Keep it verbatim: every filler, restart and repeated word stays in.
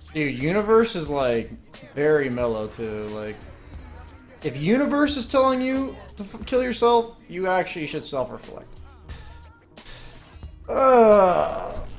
Dude, Universe is like very mellow too. Like, if Universe is telling you to f kill yourself, you actually should self-reflect. Uh,